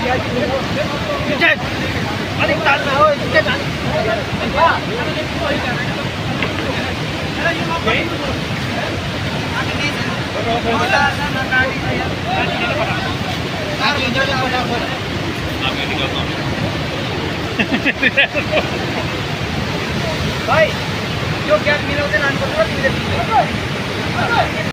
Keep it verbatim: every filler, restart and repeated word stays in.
अलिक तालमा हो भाइ यो ग्याप मिलाउँदै लानुपर्छ।